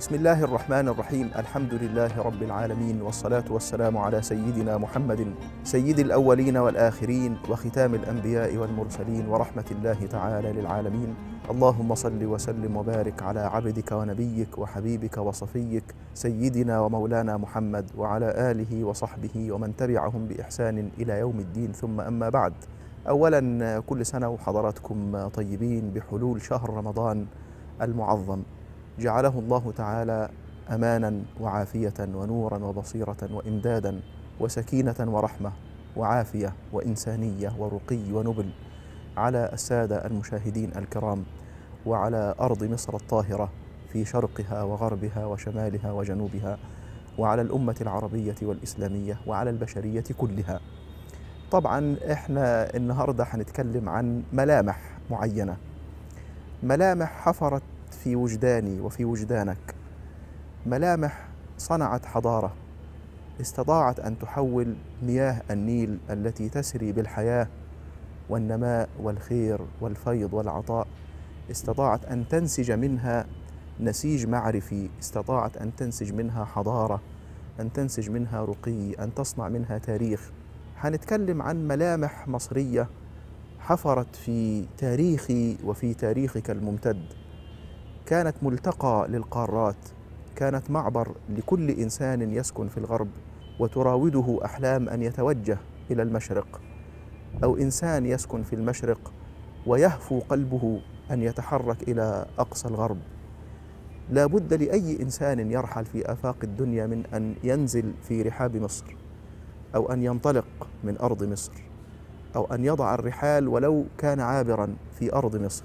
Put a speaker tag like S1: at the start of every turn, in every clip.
S1: بسم الله الرحمن الرحيم. الحمد لله رب العالمين، والصلاة والسلام على سيدنا محمد سيد الأولين والآخرين، وختام الأنبياء والمرسلين، ورحمة الله تعالى للعالمين. اللهم صل وسلم وبارك على عبدك ونبيك وحبيبك وصفيك سيدنا ومولانا محمد، وعلى آله وصحبه ومن تبعهم بإحسان إلى يوم الدين. ثم أما بعد، أولا كل سنة وحضراتكم طيبين بحلول شهر رمضان المعظم، جعله الله تعالى أمانا وعافية ونورا وبصيرة وإمدادا وسكينة ورحمة وعافية وإنسانية ورقي ونبل على السادة المشاهدين الكرام، وعلى أرض مصر الطاهرة في شرقها وغربها وشمالها وجنوبها، وعلى الأمة العربية والإسلامية، وعلى البشرية كلها. طبعا احنا النهاردة هنتكلم عن ملامح معينة، ملامح حفرت في وجداني وفي وجدانك، ملامح صنعت حضارة استطاعت أن تحول مياه النيل التي تسري بالحياة والنماء والخير والفيض والعطاء، استطاعت أن تنسج منها نسيج معرفي، استطاعت أن تنسج منها حضارة، أن تنسج منها رقي، أن تصنع منها تاريخ. هنتكلم عن ملامح مصرية حفرت في تاريخي وفي تاريخك الممتد، كانت ملتقى للقارات، كانت معبر لكل إنسان يسكن في الغرب وتراوده أحلام أن يتوجه إلى المشرق، أو إنسان يسكن في المشرق ويهفو قلبه أن يتحرك إلى أقصى الغرب. لا بد لأي إنسان يرحل في آفاق الدنيا من أن ينزل في رحاب مصر، أو أن ينطلق من أرض مصر، أو أن يضع الرحال ولو كان عابرا في أرض مصر.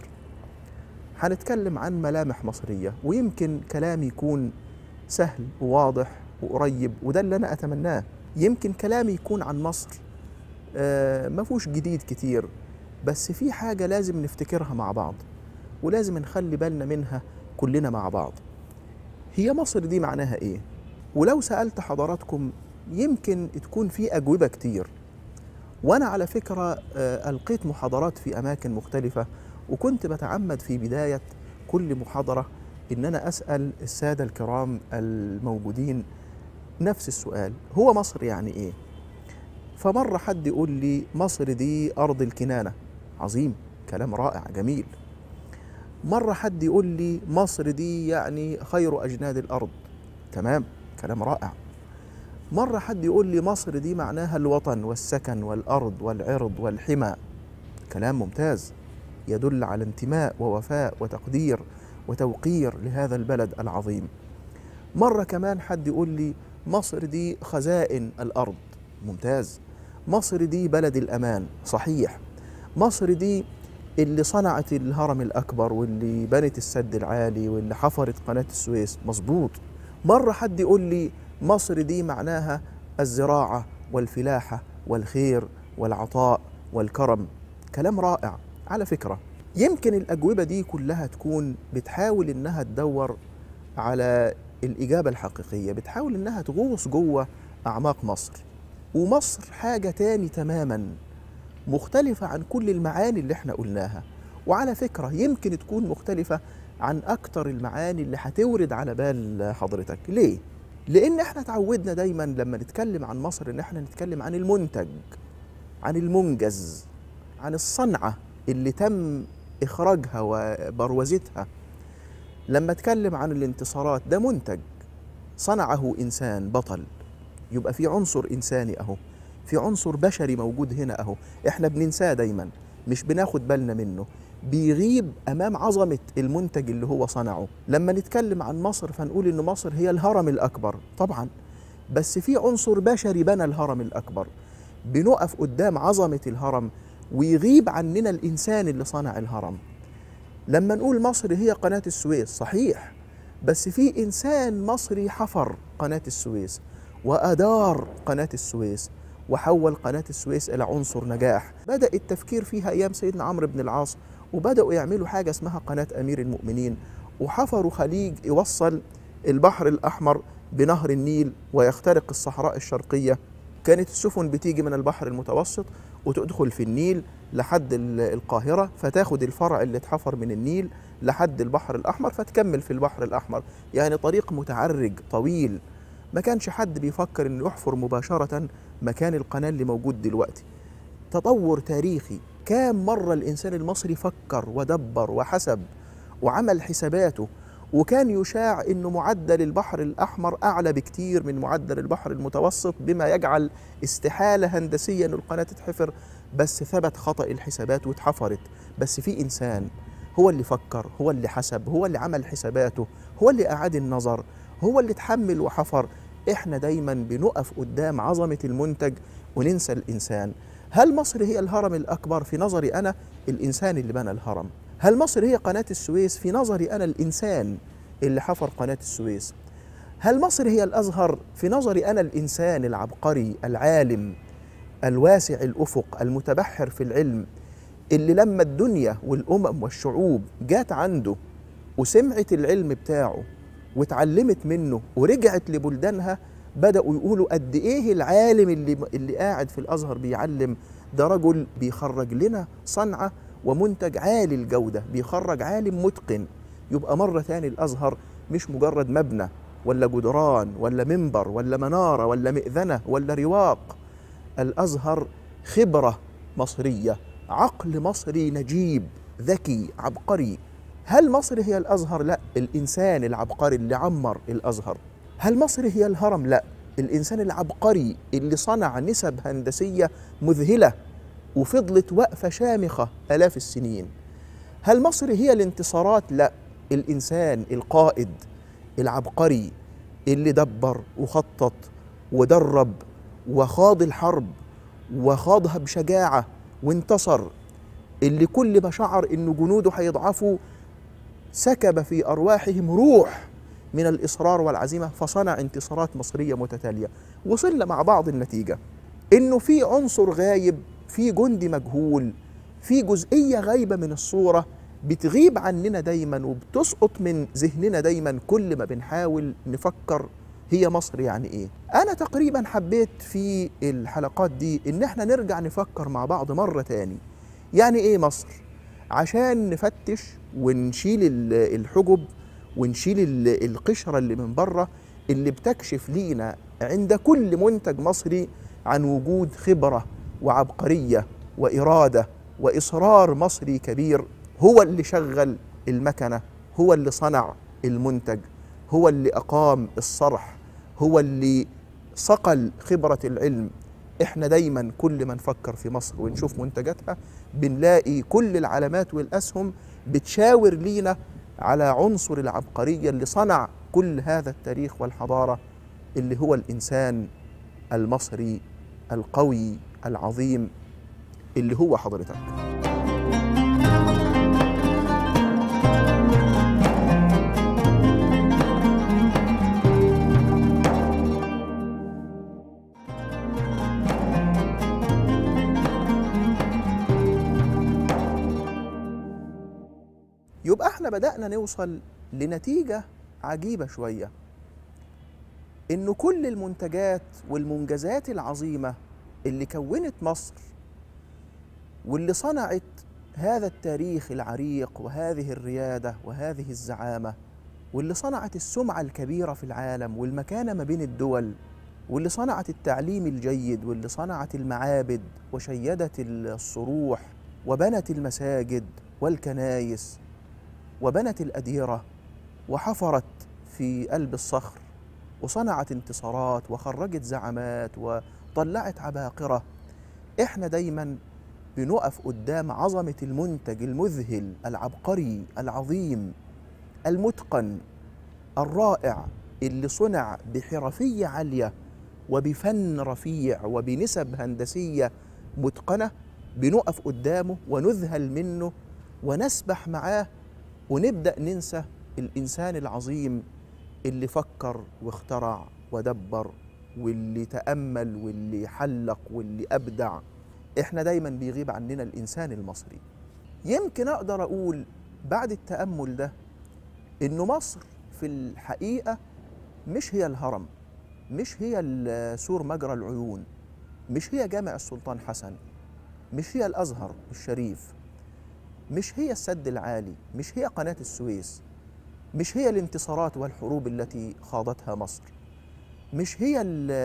S1: هنتكلم عن ملامح مصرية، ويمكن كلامي يكون سهل وواضح وقريب، وده اللي أنا أتمناه. يمكن كلامي يكون عن مصر ما فيهوش جديد كتير، بس في حاجة لازم نفتكرها مع بعض، ولازم نخلي بالنا منها كلنا مع بعض. هي مصر دي معناها إيه؟ ولو سألت حضراتكم يمكن تكون في أجوبة كتير. وأنا على فكرة ألقيت محاضرات في أماكن مختلفة، وكنت بتعمد في بداية كل محاضرة إن أنا أسأل السادة الكرام الموجودين نفس السؤال: هو مصر يعني إيه؟ فمرة حد يقول لي مصر دي أرض الكنانة. عظيم، كلام رائع جميل. مرة حد يقول لي مصر دي يعني خير أجناد الأرض. تمام، كلام رائع. مرة حد يقول لي مصر دي معناها الوطن والسكن والأرض والعرض والحمى. كلام ممتاز، يدل على انتماء ووفاء وتقدير وتوقير لهذا البلد العظيم. مرة كمان حد يقول لي مصر دي خزائن الأرض. ممتاز. مصر دي بلد الأمان. صحيح. مصر دي اللي صنعت الهرم الأكبر، واللي بنت السد العالي، واللي حفرت قناة السويس. مظبوط. مرة حد يقول لي مصر دي معناها الزراعة والفلاحة والخير والعطاء والكرم. كلام رائع. على فكرة يمكن الأجوبة دي كلها تكون بتحاول إنها تدور على الإجابة الحقيقية، بتحاول إنها تغوص جوه أعماق مصر. ومصر حاجة تاني تماما مختلفة عن كل المعاني اللي احنا قلناها. وعلى فكرة يمكن تكون مختلفة عن أكتر المعاني اللي هتورد على بال حضرتك. ليه؟ لأن احنا تعودنا دايما لما نتكلم عن مصر إن احنا نتكلم عن المنتج، عن المنجز، عن الصنعة اللي تم إخراجها وبروزتها. لما اتكلم عن الانتصارات، ده منتج صنعه إنسان بطل، يبقى في عنصر إنساني أهو، في عنصر بشري موجود هنا أهو. إحنا بننساه دايما، مش بناخد بالنا منه، بيغيب أمام عظمة المنتج اللي هو صنعه. لما نتكلم عن مصر فنقول إن مصر هي الهرم الأكبر طبعا، بس في عنصر بشري بنى الهرم الأكبر. بنقف قدام عظمة الهرم ويغيب عننا الإنسان اللي صنع الهرم. لما نقول مصر هي قناة السويس، صحيح، بس في إنسان مصري حفر قناة السويس وأدار قناة السويس وحول قناة السويس إلى عنصر نجاح. بدأ التفكير فيها أيام سيدنا عمرو بن العاص، وبدأوا يعملوا حاجة اسمها قناة أمير المؤمنين، وحفروا خليج يوصل البحر الأحمر بنهر النيل ويخترق الصحراء الشرقية. كانت السفن بتيجي من البحر المتوسط وتدخل في النيل لحد القاهرة، فتاخد الفرع اللي اتحفر من النيل لحد البحر الأحمر فتكمل في البحر الأحمر، يعني طريق متعرج طويل. ما كانش حد بيفكر إنه يحفر مباشرة مكان القناة اللي موجود دلوقتي. تطور تاريخي. كام مرة الإنسان المصري فكر ودبر وحسب وعمل حساباته، وكان يشاع إنه معدل البحر الأحمر أعلى بكتير من معدل البحر المتوسط، بما يجعل استحالة هندسيا القناة تتحفر، بس ثبت خطأ الحسابات واتحفرت. بس في إنسان هو اللي فكر، هو اللي حسب، هو اللي عمل حساباته، هو اللي أعاد النظر، هو اللي اتحمل وحفر. إحنا دايما بنقف قدام عظمة المنتج وننسى الإنسان. هل مصر هي الهرم الأكبر؟ في نظري أنا الإنسان اللي بنى الهرم. هل مصر هي قناة السويس؟ في نظري أنا الإنسان اللي حفر قناة السويس. هل مصر هي الأزهر؟ في نظري أنا الإنسان العبقري العالم الواسع الأفق المتبحر في العلم، اللي لما الدنيا والأمم والشعوب جات عنده وسمعت العلم بتاعه واتعلمت منه ورجعت لبلدانها، بدأوا يقولوا قد إيه العالم اللي قاعد في الأزهر بيعلم. ده رجل بيخرج لنا صنعة ومنتج عالي الجودة، بيخرج عالم متقن. يبقى مرة ثاني الأزهر مش مجرد مبنى ولا جدران ولا منبر ولا منارة ولا مئذنة ولا رواق. الأزهر خبرة مصرية، عقل مصري نجيب ذكي عبقري. هل مصر هي الأزهر؟ لا، الإنسان العبقري اللي عمر الأزهر. هل مصر هي الهرم؟ لا، الإنسان العبقري اللي صنع نسب هندسية مذهلة وفضلت واقفة شامخة آلاف السنين. هل مصر هي الانتصارات؟ لا، الإنسان القائد العبقري اللي دبر وخطط ودرب وخاض الحرب وخاضها بشجاعة وانتصر، اللي كل ما شعر إنه جنوده هيضعفوا سكب في أرواحهم روح من الإصرار والعزيمة، فصنع انتصارات مصرية متتالية. وصلنا مع بعض النتيجة إنه في عنصر غايب، في جندي مجهول، في جزئية غايبة من الصورة بتغيب عننا دايما وبتسقط من ذهننا دايما كل ما بنحاول نفكر هي مصر يعني إيه. أنا تقريبا حبيت في الحلقات دي إن احنا نرجع نفكر مع بعض مرة تاني يعني إيه مصر، عشان نفتش ونشيل الحجب ونشيل القشرة اللي من بره اللي بتكشف لينا عند كل منتج مصري عن وجود خبرة وعبقرية وإرادة وإصرار مصري كبير. هو اللي شغل المكنة، هو اللي صنع المنتج، هو اللي أقام الصرح، هو اللي صقل خبرة العلم. احنا دايما كل ما نفكر في مصر ونشوف منتجاتها بنلاقي كل العلامات والأسهم بتشاور لينا على عنصر العبقرية اللي صنع كل هذا التاريخ والحضارة، اللي هو الإنسان المصري القوي العظيم اللي هو حضرتك. يبقى احنا بدأنا نوصل لنتيجة عجيبة شوية، إنه كل المنتجات والمنجزات العظيمة اللي كونت مصر واللي صنعت هذا التاريخ العريق وهذه الريادة وهذه الزعامة، واللي صنعت السمعة الكبيرة في العالم والمكانة ما بين الدول، واللي صنعت التعليم الجيد، واللي صنعت المعابد وشيدت الصروح وبنت المساجد والكنائس وبنت الأديرة وحفرت في قلب الصخر وصنعت انتصارات وخرجت زعامات وطلعت عباقرة. احنا دايما بنقف قدام عظمة المنتج المذهل العبقري العظيم المتقن الرائع اللي صنع بحرفية عالية وبفن رفيع وبنسب هندسية متقنة. بنقف قدامه ونذهل منه ونسبح معاه ونبدأ ننسى الإنسان العظيم اللي فكر واخترع ودبر واللي تأمل واللي حلق واللي أبدع. إحنا دايما بيغيب عننا الإنسان المصري. يمكن أقدر أقول بعد التأمل ده إنه مصر في الحقيقة مش هي الهرم، مش هي سور مجرى العيون، مش هي جامع السلطان حسن، مش هي الأزهر الشريف. مش هي السد العالي، مش هي قناة السويس، مش هي الانتصارات والحروب التي خاضتها مصر، مش هي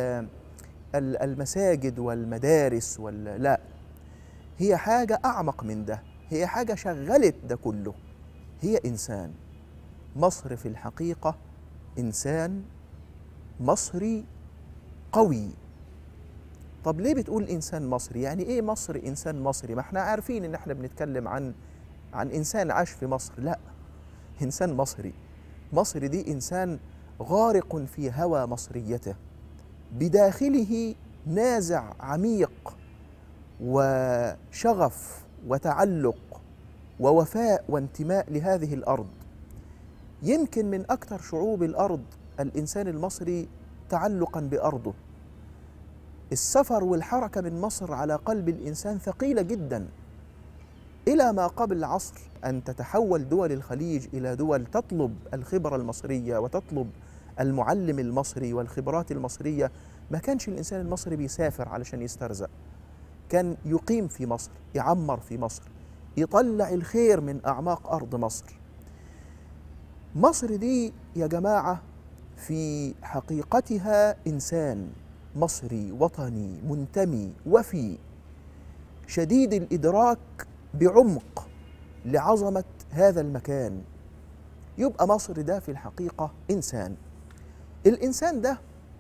S1: المساجد والمدارس لا، هي حاجة أعمق من ده، هي حاجة شغلت ده كله، هي إنسان. مصر في الحقيقة إنسان مصري قوي. طب ليه بتقول إنسان مصري؟ يعني إيه مصر إنسان مصري؟ ما احنا عارفين إن احنا بنتكلم عن إنسان عاش في مصر. لا، إنسان مصري. مصر دي إنسان غارق في هوى مصريته، بداخله نازع عميق وشغف وتعلق ووفاء وانتماء لهذه الأرض. يمكن من أكثر شعوب الأرض الإنسان المصري تعلقا بأرضه. السفر والحركة من مصر على قلب الإنسان ثقيلة جدا، إلى ما قبل العصر أن تتحول دول الخليج إلى دول تطلب الخبرة المصرية وتطلب المعلم المصري والخبرات المصرية. ما كانش الإنسان المصري بيسافر علشان يسترزق، كان يقيم في مصر، يعمر في مصر، يطلع الخير من أعماق أرض مصر. مصر دي يا جماعة في حقيقتها إنسان مصري وطني منتمي وفي شديد الإدراك بعمق لعظمة هذا المكان. يبقى مصر ده في الحقيقة إنسان. الإنسان ده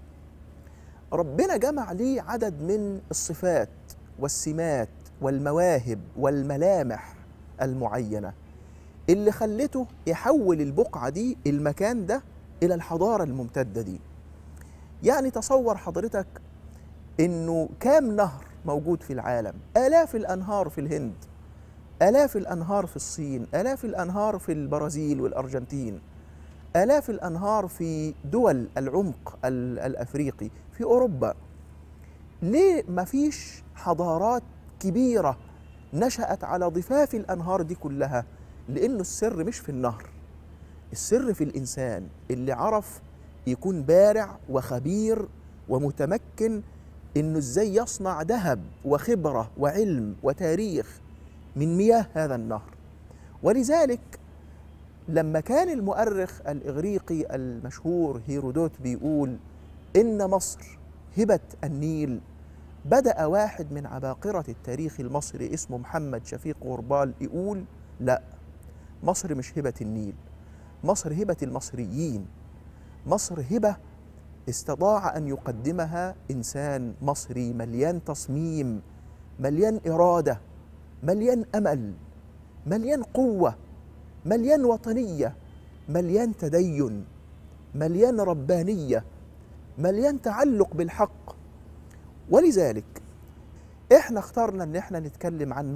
S1: ربنا جمع ليه عدد من الصفات والسمات والمواهب والملامح المعينة اللي خلته يحول البقعة دي، المكان ده، إلى الحضارة الممتدة دي. يعني تصور حضرتك إنه كام نهر موجود في العالم؟ آلاف الأنهار في الهند، آلاف الأنهار في الصين، آلاف الأنهار في البرازيل والأرجنتين، آلاف الأنهار في دول العمق الأفريقي، في أوروبا. ليه ما فيش حضارات كبيرة نشأت على ضفاف الأنهار دي كلها؟ لأنه السر مش في النهر، السر في الإنسان اللي عرف يكون بارع وخبير ومتمكن إنه إزاي يصنع ذهب وخبرة وعلم وتاريخ من مياه هذا النهر. ولذلك لما كان المؤرخ الإغريقي المشهور هيرودوت بيقول إن مصر هبة النيل، بدأ واحد من عباقرة التاريخ المصري اسمه محمد شفيق غربال يقول لا، مصر مش هبة النيل، مصر هبة المصريين. مصر هبة استطاع أن يقدمها إنسان مصري مليان تصميم، مليان إرادة، مليان أمل، مليان قوة، مليان وطنية، مليان تدين، مليان ربانية، مليان تعلق بالحق. ولذلك احنا اخترنا ان احنا نتكلم عن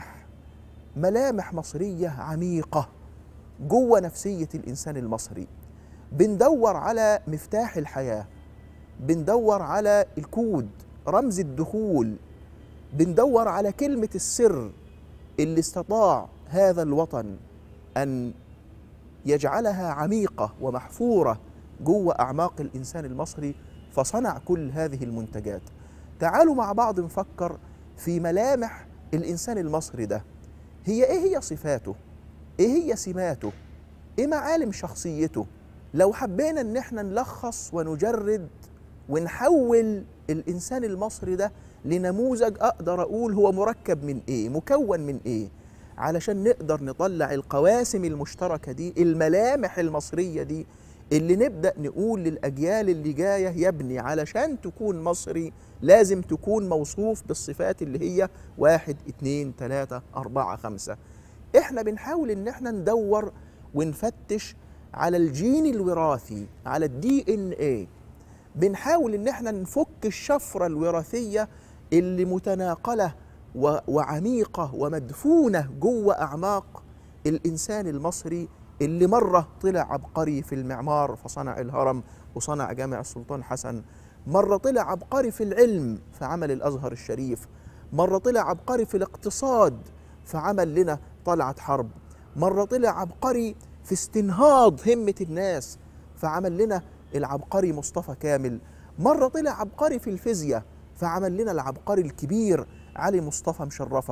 S1: ملامح مصرية عميقة جوه نفسية الإنسان المصري. بندور على مفتاح الحياة، بندور على الكود، رمز الدخول، بندور على كلمة السر اللي استطاع هذا الوطن أن يجعلها عميقة ومحفورة جوه أعماق الإنسان المصري، فصنع كل هذه المنتجات. تعالوا مع بعض نفكر في ملامح الإنسان المصري ده. إيه هي صفاته؟ إيه هي سماته؟ إيه معالم شخصيته؟ لو حبينا إن احنا نلخص ونجرد ونحول الإنسان المصري ده لنموذج، أقدر أقول هو مركب من إيه؟ مكون من إيه؟ علشان نقدر نطلع القواسم المشتركة دي، الملامح المصرية دي، اللي نبدأ نقول للأجيال اللي جاية يا ابني علشان تكون مصري لازم تكون موصوف بالصفات اللي هي 1 2 3 4 5. احنا بنحاول ان احنا ندور ونفتش على الجين الوراثي، على DNA. بنحاول ان احنا نفك الشفرة الوراثية اللي متناقلة وعميقة ومدفونة جوه أعماق الإنسان المصري، اللي مرة طلع عبقري في المعمار فصنع الهرم وصنع جامع السلطان حسن، مرة طلع عبقري في العلم فعمل الأزهر الشريف، مرة طلع عبقري في الاقتصاد فعمل لنا طلعت حرب، مرة طلع عبقري في استنهاض همة الناس فعمل لنا العبقري مصطفى كامل، مرة طلع عبقري في الفيزياء فعمل لنا العبقري الكبير علي مصطفى مشرفة،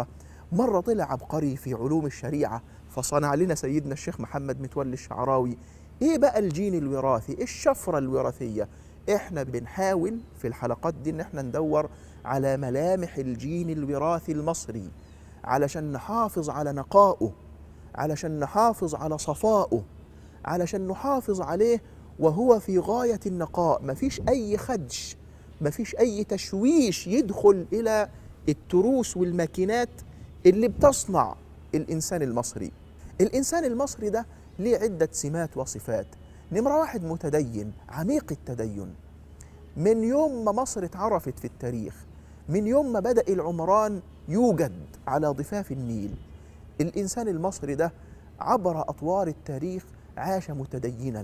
S1: مرة طلع عبقري في علوم الشريعة فصنع لنا سيدنا الشيخ محمد متولي الشعراوي إيه بقى الجين الوراثي، إيه الشفرة الوراثية. إحنا بنحاول في الحلقات دي إن إحنا ندور على ملامح الجين الوراثي المصري علشان نحافظ على نقائه، علشان نحافظ على صفائه، علشان نحافظ عليه وهو في غاية النقاء، مفيش أي خدش، مفيش أي تشويش يدخل إلى التروس والماكينات اللي بتصنع الإنسان المصري. الإنسان المصري ده ليه عدة سمات وصفات. نمرة واحد متدين، عميق التدين. من يوم ما مصر اتعرفت في التاريخ، من يوم ما بدأ العمران يوجد على ضفاف النيل، الإنسان المصري ده عبر أطوار التاريخ عاش متدينا.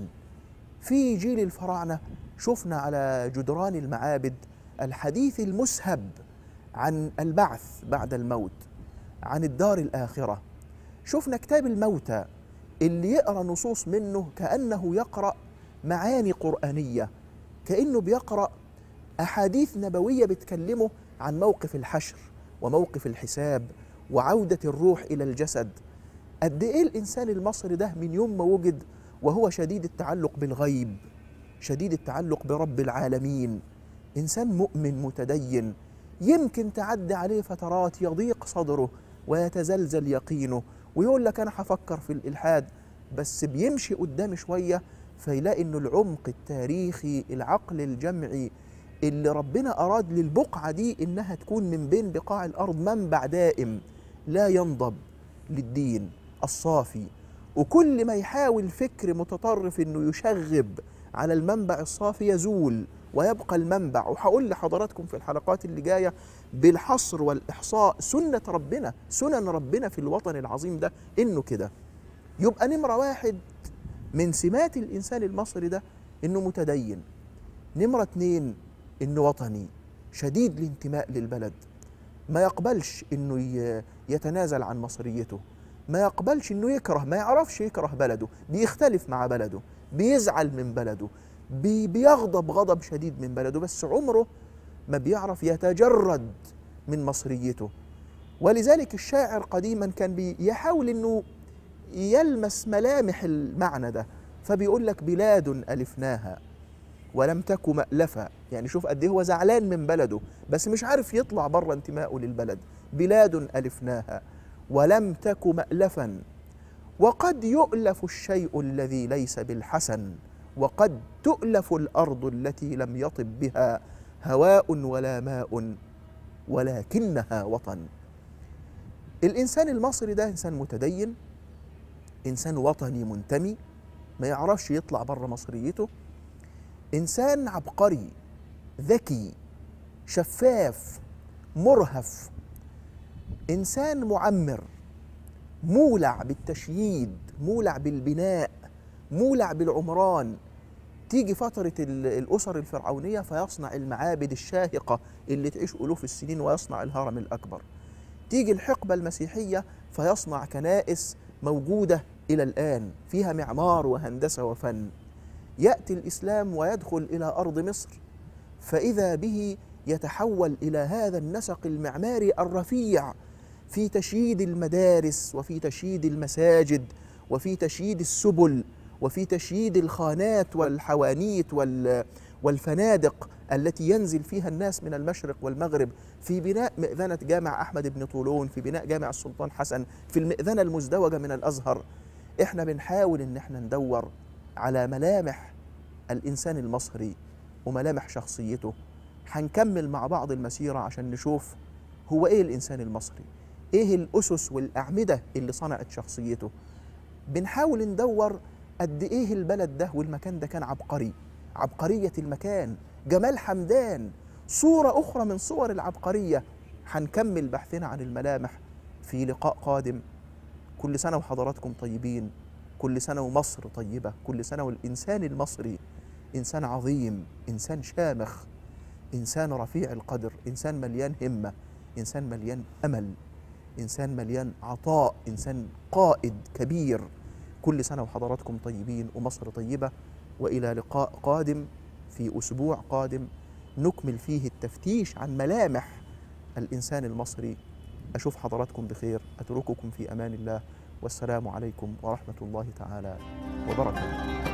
S1: في جيل الفراعنة شفنا على جدران المعابد الحديث المسهب عن البعث بعد الموت، عن الدار الآخرة. شفنا كتاب الموتى اللي يقرأ نصوص منه كأنه يقرأ معاني قرآنية، كأنه بيقرأ أحاديث نبوية بتكلمه عن موقف الحشر وموقف الحساب وعودة الروح إلى الجسد. قد إيه الإنسان المصري ده من يوم ما وجد وهو شديد التعلق بالغيب، شديد التعلق برب العالمين، إنسان مؤمن متدين. يمكن تعدي عليه فترات يضيق صدره ويتزلزل يقينه ويقول لك أنا هفكر في الإلحاد، بس بيمشي قدام شوية فيلاقي إنه العمق التاريخي، العقل الجمعي اللي ربنا أراد للبقعة دي إنها تكون من بين بقاع الأرض منبع دائم لا ينضب للدين الصافي. وكل ما يحاول فكر متطرف إنه يشغب على المنبع الصافي يزول ويبقى المنبع. وهقول لحضراتكم في الحلقات اللي جاية بالحصر والإحصاء سنة ربنا، سنن ربنا في الوطن العظيم ده إنه كده. يبقى نمرة واحد من سمات الإنسان المصري ده إنه متدين. نمرة اتنين إنه وطني شديد الانتماء للبلد، ما يقبلش إنه يتنازل عن مصريته، ما يقبلش إنه يكره، ما يعرفش يكره بلده، بيختلف مع بلده، بيزعل من بلده، بيغضب غضب شديد من بلده، بس عمره ما بيعرف يتجرد من مصريته. ولذلك الشاعر قديما كان بيحاول إنه يلمس ملامح المعنى ده، فبيقول لك بلاد ألفناها ولم تك مألفا. يعني شوف قد ايه هو زعلان من بلده بس مش عارف يطلع بره انتمائه للبلد. بلاد ألفناها ولم تك مألفا، وقد يؤلف الشيء الذي ليس بالحسن، وقد تؤلف الأرض التي لم يطب بها هواء ولا ماء ولكنها وطن. الإنسان المصري ده إنسان متدين، إنسان وطني منتمي، ما يعرفش يطلع بره مصريته، إنسان عبقري ذكي شفاف مرهف، إنسان معمر مولع بالتشييد، مولع بالبناء، مولع بالعمران. تيجي فترة الأسر الفرعونية فيصنع المعابد الشاهقة اللي تعيش ألوف السنين ويصنع الهرم الأكبر. تيجي الحقبة المسيحية فيصنع كنائس موجودة إلى الآن فيها معمار وهندسة وفن. يأتي الإسلام ويدخل إلى أرض مصر فإذا به يتحول إلى هذا النسق المعماري الرفيع في تشييد المدارس وفي تشييد المساجد وفي تشييد السبل وفي تشييد الخانات والحوانيت والفنادق التي ينزل فيها الناس من المشرق والمغرب، في بناء مئذنة جامع أحمد بن طولون، في بناء جامع السلطان حسن، في المئذنة المزدوجة من الأزهر. إحنا بنحاول إن إحنا ندور على ملامح الإنسان المصري وملامح شخصيته. هنكمل مع بعض المسيرة عشان نشوف هو إيه الإنسان المصري، إيه الأسس والأعمدة اللي صنعت شخصيته. بنحاول ندور قد إيه البلد ده والمكان ده كان عبقري، عبقرية المكان. جمال حمدان صورة أخرى من صور العبقرية. هنكمل بحثنا عن الملامح في لقاء قادم. كل سنة وحضراتكم طيبين، كل سنة ومصر طيبة، كل سنة والإنسان المصري إنسان عظيم، إنسان شامخ، إنسان رفيع القدر، إنسان مليان همة، إنسان مليان أمل، إنسان مليان عطاء، إنسان قائد كبير. كل سنة وحضراتكم طيبين ومصر طيبة، وإلى لقاء قادم في أسبوع قادم نكمل فيه التفتيش عن ملامح الإنسان المصري. أشوف حضراتكم بخير، أترككم في أمان الله، والسلام عليكم ورحمة الله تعالى وبركاته.